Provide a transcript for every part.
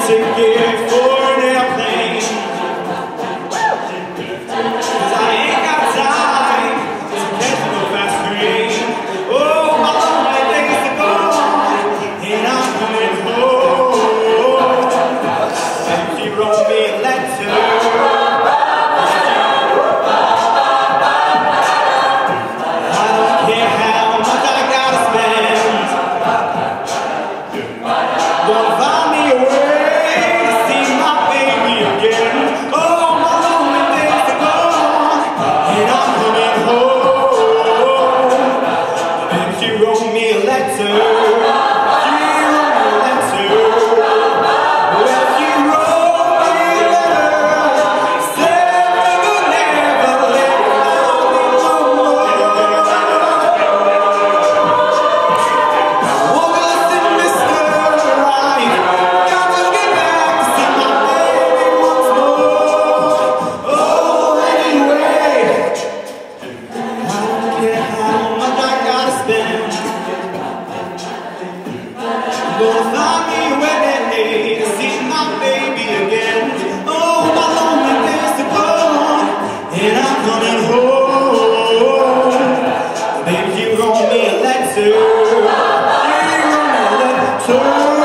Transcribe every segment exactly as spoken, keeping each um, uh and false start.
ticket for an airplane, 'cause I ain't got time to catch no fast train. Oh, my lonely days are gone, and I'm coming home. And she wrote me a letter. I don't care how much I gotta spend. Gonna find me a way to see my baby again. Oh, my lonely days are gone, and I'm coming home. And she wrote me a letter. She wrote me a letter. Well, she wrote me a letter. Said we could never let it down no more. Oh, listen, mister, I've got to get back to see my baby once more. Oh, anyway, I don't care how much I gotta spend. Gonna find me a way to see my baby again. Oh, my lonely days are gone, and I'm coming home. Baby, you wrote me a letter. You wrote me a letter.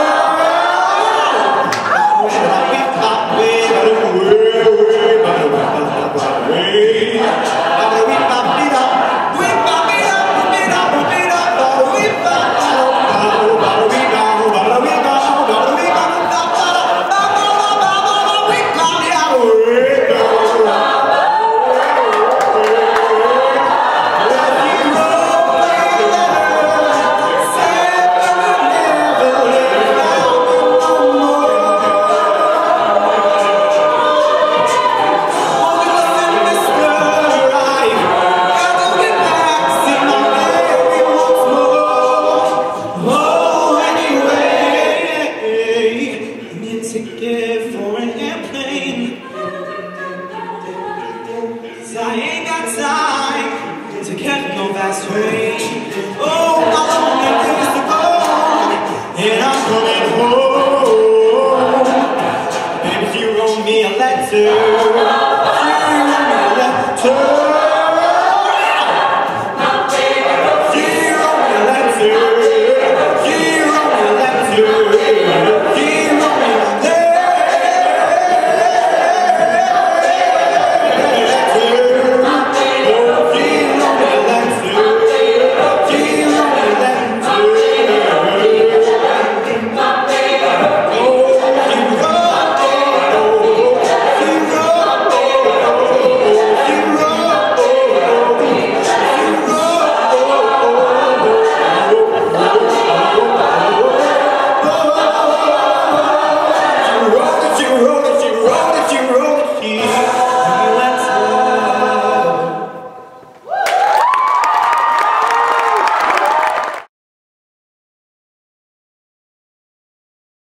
Ticket for an airplane, 'cause I ain't got time to catch no fast train. Oh, my lonely days are gone, and I'm coming home. Baby, you wrote me a letter.